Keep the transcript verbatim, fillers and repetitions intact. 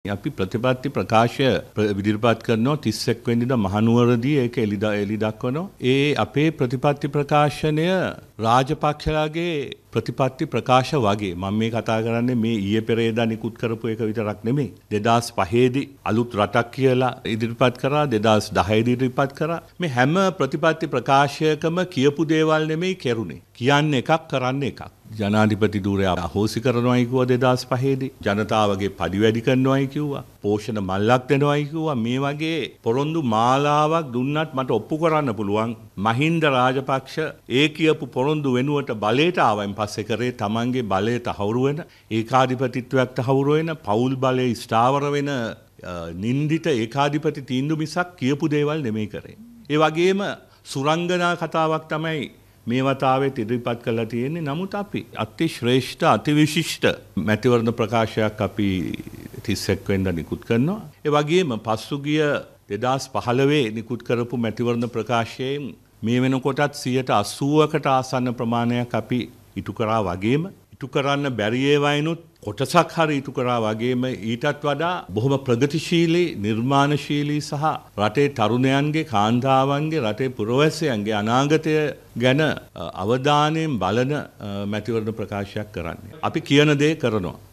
අපි ප්‍රතිපත්ති ප්‍රකාශය ඉදිරිපත් කරනවා තිස් එක් වෙනිදා මහනුවරදී ඒක එළිදා එළි දක්වනවා. ඒ අපේ ප්‍රතිපත්ති ප්‍රකාශනය රාජපක්ෂලාගේ ප්‍රතිපත්ති ප්‍රකාශ වගේ මම මේ කතා කරන්නේ මේ ඊයේ පෙරේදා නිකුත් කරපු එක විතරක් නෙමෙයි. දෙදාස් පහේ දී අලුත් රටක් කියලා ඉදිරිපත් කරා, දෙදාස් දහය දී ඉදිරිපත් කරා. මේ හැම ප්‍රතිපත්ති ප්‍රකාශයකම කියපු දේවල් නෙමෙයි කෙරුණේ. කියන්නේ එකක් කරන්නේ එකක්. ජනාධිපති ධූරය අහෝසි කරනවායි කිව්වා දෙදාස් පහේ දී. ජනතාවගේ පඩි වැඩි කරනවායි කිව්වා. පෝෂණ මල්ලක් දෙනවායි කිව්වා. මේ වගේ පොරොන්දු මාලාවක් දුන්නත් මට ඔප්පු කරන්න පුළුවන්. මහින්ද රාජපක්ෂ ඒ කියපු පොරොන්දු වෙනුවට බලයට ආවයින් පස්සේ කරේ තමන්ගේ බලය තහවුරු වෙන, ඒකාධිපතිත්වයක් තහවුරු වෙන, පෞල් බලය ස්ථාවර වෙන නින්දිත ඒකාධිපති තීන්දුව මිසක් කියපු දේවල් නෙමෙයි කරේ. ඒ වගේම සුරංගනා කතාවක් තමයි මේ වතාවේ ඉදිරිපත් කළා තියෙන්නේ. නමුත් අපි අති ශ්‍රේෂ්ඨ අතිවිශිෂ්ට මැතිවරණ ප්‍රකාශයක් අපි තිස් එක් වෙනිදා නිකුත් කරනවා. ඒ වගේම පසුගිය දෙදාස් පහළොව නිකුත් කරපු මැතිවරණ ප්‍රකාශයෙන් මේ වෙනකොටත් සියයට අසූවකට ආසන්න ප්‍රමාණයක් අපි ඉටු කරා වගේම ඉටු කරන්න බැරි ඒවායිනුත් කොටසක් හරි ඉටු කරා වගේම ඊටත් වඩා බොහොම ප්‍රගතිශීලී නිර්මාණශීලී සහ රටේ තරුණයන්ගේ කාන්තාවන්ගේ රටේ පුරවැසියන්ගේ අනාගතය ගැන අවධානයෙන් බලන මැතිවරණ ප්‍රකාශයක් කරන්නේ. අපි කියන දේ කරනවා.